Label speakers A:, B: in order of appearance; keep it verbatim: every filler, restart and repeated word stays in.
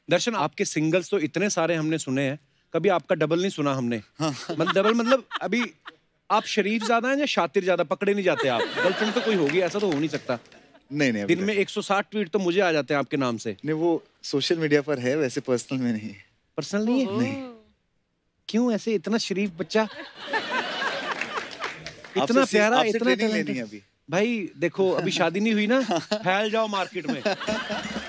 A: दर्शन, आपके सिंगल्स तो इतने सारे हमने सुने हैं, कभी आपका डबल नहीं सुना हमने। मतलब डबल मतलब अभी आप शरीफ ज्यादा हैं या शातिर ज्यादा? पकड़े नहीं जाते आप। गर्लफ्रेंड तो कोई होगी, ऐसा तो हो नहीं सकता।
B: नहीं नहीं,
A: दिन में एक सौ साठ ट्वीट तो मुझे आ जाते हैं आपके नाम से।
B: नहीं, वो सोशल मीडिया पर है, वैसे पर्सनल में नहीं।
A: पर्सनल नहीं है?
B: नहीं।
A: क्यों ऐसे? इतना शरीफ बच्चा, इतना प्यारा, इतना टैलेंटेड।
B: अभी
A: भाई देखो, अभी शादी नहीं हुई ना, फैल जाओ मार्केट में।